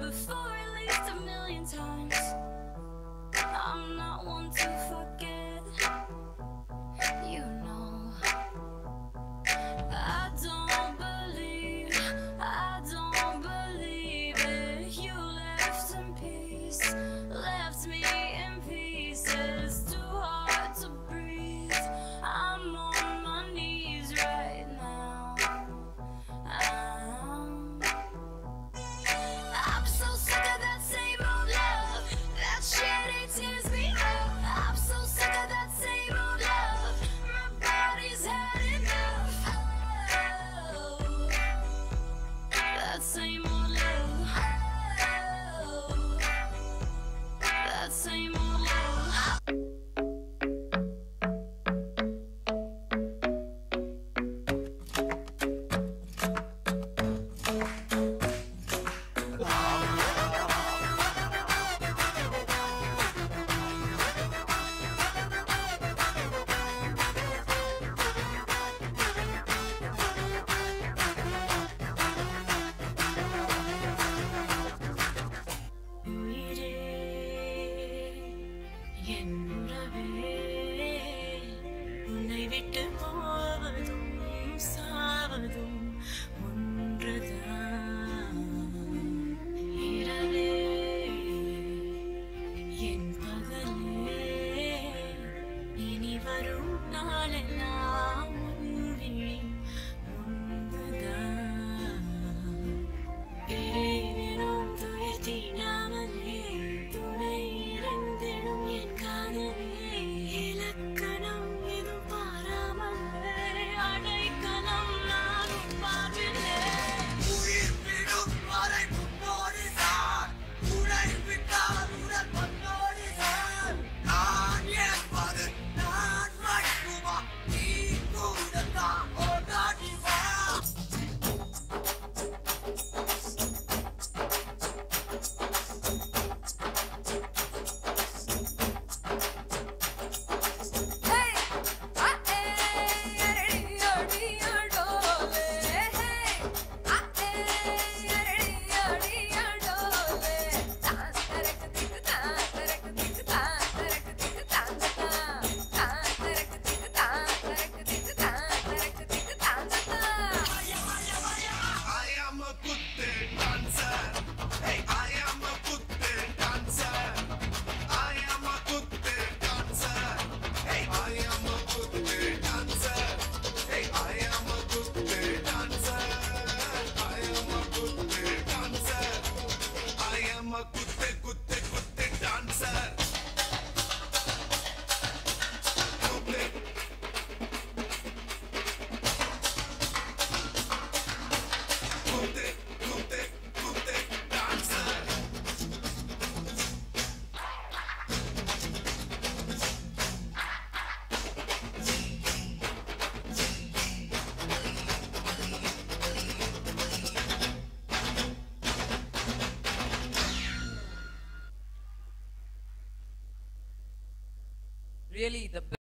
before at least a million times. I'm not one to forget. You know, I don't believe it. You left in peace, left me in pieces. Too hard to breathe. I'm on my knees right now. I'm so sick of that same old love. That shit, it tears me up. I'm so sick of that same old love. My body's had enough. Oh, that same old love. Oh, that same old love. உன்னை விட்டு போவதும் சாவதும் ஒன்றுதான். இரவே என் பகலே, இனி வரும் நாளெல்லாம் உன்விழி ஒன்றுதான். ஏனும் துயர் தீண்டாமலே துணை இருந்திடும் என் காதலே. இலக்கணம் எதுவும் பாராமலே அடைக்கலம் நானும் பார்வில்லை. உயிர் விடும் வரை முன்னோடிதான், உடை விட்டால் உடல் பொன்னோடிதான். நான் என்பது நான் மட்டுமா, நீ கூட தான் ஓடாடிவா. Really, the